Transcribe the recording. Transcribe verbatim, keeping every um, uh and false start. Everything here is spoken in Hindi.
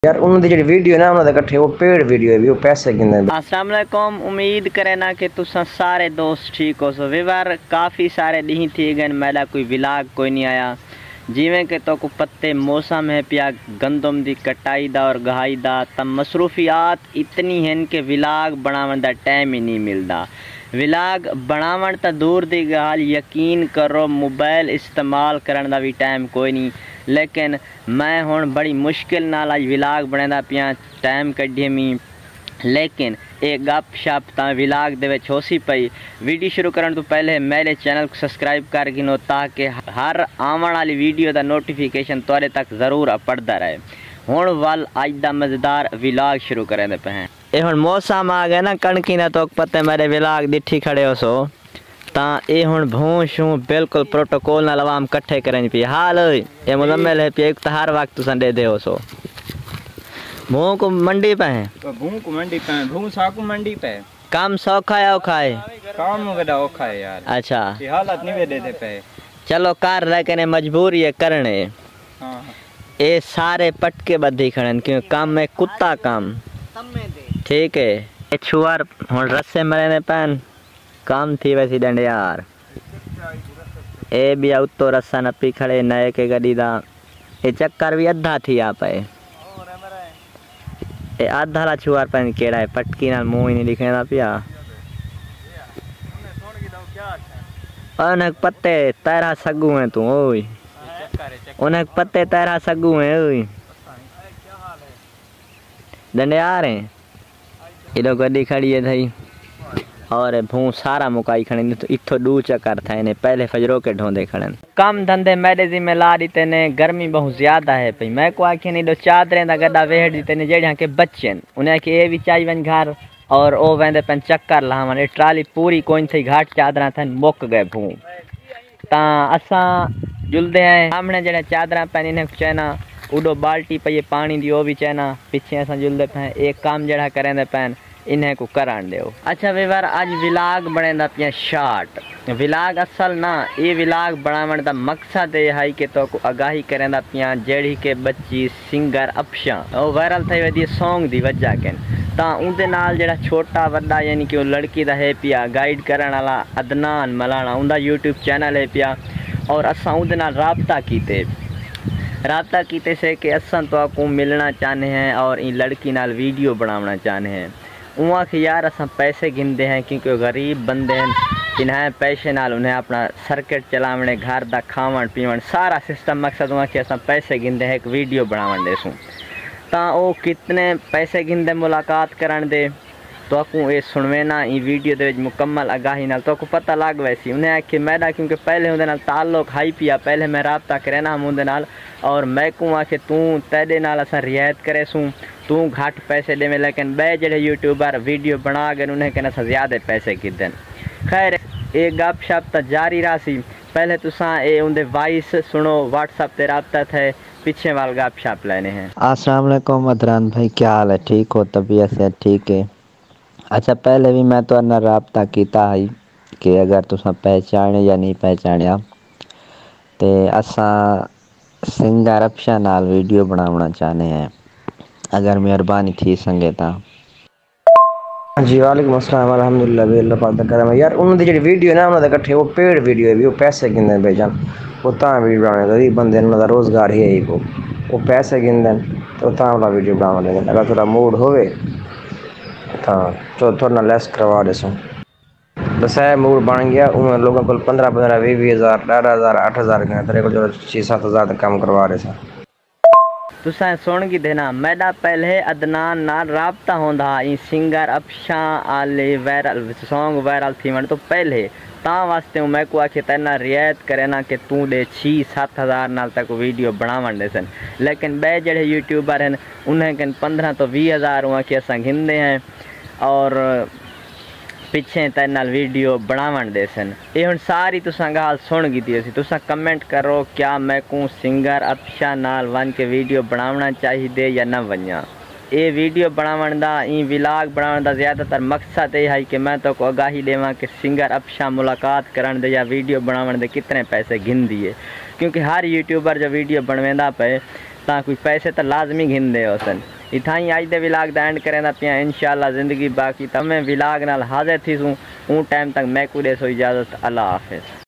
यार उन्होंने जी वीडियो ना उन्होंने इकट्ठे वो पेड वीडियो है भी वो पैसे गिनने। अस्सलाम वालेकुम, उम्मीद करे ना कि तुसा सारे दोस्त ठीक हो सो। विवार काफ़ी सारे दी थी गए मेरा कोई विलाग कोई नहीं आया। जिमें कि तो को पत्ते मौसम है पिया गंदम दी कटाई दा और गहाई दा तम मसरूफियात इतनी हैं कि विलाग बनावन दा टाइम ही नहीं मिलता। विलाग बनावन तो दूर दी गाल, यकीन करो मोबाइल इस्तेमाल करने का भी टाइम कोई नहीं। लेकिन मैं हुण बड़ी मुश्किल नाल अज विलाग बनांदा पिया, टाइम कड्ढिए मी। लेकिन एक गप शप तो विलाग दे विच होसी पई। वीडियो शुरू करने तो पहले मेरे चैनल को सब्सक्राइब कर गिनो ताकि हर आवन वाली वीडियो का नोटिफिकेशन तुहाडे तक जरूर पड़ता रहे। हुण वल अज दा मजेदार विलाग शुरू करेंदे पे हैं। ये हुण मौसम आ गया ना कणकी ना, तो पत्ते मेरे विलाग दिठी खड़े हो सो ता ये हुण भूं शूं बिल्कुल प्रोटोकॉल नाल आवाम कट्ठे करन पी। हाल ये मुलम्मल है पी तो हर वक्त तुसां दे दे हो सो। भूं को मंडी पे है, भूं को मंडी पे, भूं साकू मंडी पे। काम सौखा है औखा है? काम वड़ा औखा है यार। अच्छा, ये हालत नहीं वे देते पे। चलो कर लेकिन मजबूरी है करने। हाँ ये सारे पटके बधी खड़न क्यों काम में कुत्ता काम ठीक है। ये छुआर हुण रस्से मरे पैन काम थी वैसी डंड यार। ए भी उत्तो रस्सा नपी खड़े नए के गड्डी दा। ये चक्कर भी अद्धा थी आ पे। ए आधा ला छुआर पैन केड़ा है पटकी नाल मुंह ही नहीं दिखेंदा पिया। उन्हें पत्ते तेरा सगू है तू ओए, उन्हें पत्ते तेरा सगू है ओए डंडे आ रहे हैं। इधर गड्डी खड़ी है थई और भूं सारा मुकाई खड़ी तो इथो दू चक्कर था इन्हें पहले फजरों के ढोंदे खड़न। कम धंधे मेरे जिम्मे ला दीते ने, गर्मी बहुत ज्यादा है पई। मैं को आखिए नहीं दो चादरें दा गड्ढा वेड़ दीते ने जेड़ियां के बच्चे उन्हें कि ये भी चाहिए वन घर और ओ वेंदे पेन चक्कर लावन। ये ट्राली पूरी कोई थी घाट चादरा थन मुक गए भूं ता असा जुलदे हैं सामने जेड़े चादरा पेन इन्हें चैना उडो बाल्टी पे पानी दी ओ भी चैना पिछे असा जुलदे पे। एक काम जड़ा करेंदे पैन इन्हें को करान दो। अच्छा विवार अज विलाग बनेंदा पिया शार्ट। विलाग असल ना ये विलाग बनावन दा मकसद ये है कि तो को आगाही करेंदा पिया जेड़ी के बच्ची सिंगर अपशा ओ वायरल थई वदी सॉन्ग दी वजह के ता उनदे नाल जेड़ा छोटा वड्डा यानी कि वो लड़की दा है पिया गाइड करन वाला अदनान मलाना उनदा यूट्यूब चैनल है पिया। और असा उनदे नाल राबता कीते राबता कीते से कि असा तो आपको मिलना चाहते हैं और इन लड़की नाल वीडियो बनाना चाहते हैं। उहाँ के यार असा पैसे गिनते हैं क्योंकि गरीब बंदे हैं, इन्हें पैसे नाल उन्हें अपना सर्किट चलावने घर दा खावन पीवन सारा सिस्टम मकसद उहाँ के असा पैसे गिनते हैं एक वीडियो बनावन दे सूँ ता वो कितने पैसे गिनते मुलाकात करन दे तो आपको ये सुनवे ना ई वीडियो दे मुकम्मल आगाही नाल तो आपको पता लग वैसी। उन्हें आखे मैडा क्योंकि पहले उनके नाल ताल्लुक हाई पिया पहले मैं राबता करे ना हम उनके नाल और मैं को आखे तू तेरे नाल असा रियायत करे सूँ तू घट पैसे दे में। लेकिन बे जेड़े यूट्यूबर वीडियो बना गए उन्हें कहना सा ज़्यादा पैसे किदन। खैर एक गप शप तो जारी रासी। पहले तुसा ए उनके वॉइस सुनो व्हाट्सअप ते राबता थे पीछे वाल गप शप लेने हैं। अस्सलाम वालेकुम अदनान भाई, क्या हाल है? ठीक हो? तबीयत से ठीक है? अच्छा पहले भी मैं तो ना राबता किया है कि अगर तुसा पहचाने या नहीं पहचानिया तो असा सिंगर अपशा नाल वीडियो बनाना चाहते हैं, अगर मेहरबानी थी संगे ता। जी वालेकुम अस्सलाम अल्हम्दुलिल्लाह भी अल्लाह पाक दा करम है। यार उन्होंने जी वीडियो ना उन्होंने इकट्ठे वो पेड वीडियो है भी वो पैसे गिनदे बेजान वो ता वीडियो बनाने गरीब बंदे उन्होंने रोजगार ही है वो वो पैसे गिनदे तो ता वाला वीडियो बनाने देंगे। अगर थोड़ा मूड होवे ता तो थोड़ा लेस करवा दे सूँ बस है मूड बन गया। उन लोगों को पंद्रह पंद्रह भी भी हज़ार अठारह हज़ार आठ हज़ार के तेरे को जो छः सात हज़ार तक काम करवा रहे सा। तुसा सुन की देना मैडा पहले अदनान नाल राबता होंदा ई सिंगर अपशा आले वायरल सॉन्ग वायरल थी वन तो पहले ता वास्ते मैं को आखे तेना रियायत करे ना कि तू दे छः सात हज़ार नाल तक वीडियो बनावन दे सन। लेकिन बे जेड़े यूट्यूबर हैं उन्हें कन पंद्रह तो भी हज़ार वहाँ के असा गिनते हैं और पिछे तेरे नाल वीडियो बनावन दे सन। ये हुण सारी तुसा गाल सुन गी थी तुसा कमेंट करो क्या मैं को सिंगर अपशा नाल वन के वीडियो बनावना चाहिए या न वन्या। ये वीडियो बनावन दा ई विलाग बनावन दा ज़्यादातर मकसद ये है कि मैं तो को आगाही देवां कि सिंगर अपशा मुलाकात करन दे या वीडियो बनावन दे कितने पैसे गिन दिए। क्योंकि हर यूट्यूबर जो वीडियो बनवेंदा पे ता कोई पैसे तो लाजमी घिंदे हो सन। इतना ही अज दे विलाग दा एंड करें पिया। इंशाअल्लाह जिंदगी बाकी तमें विलाग नाल हाजिर थी सूँ। उन टाइम तक मैं को दे सो इजाज़त। अल्लाह हाफिज़।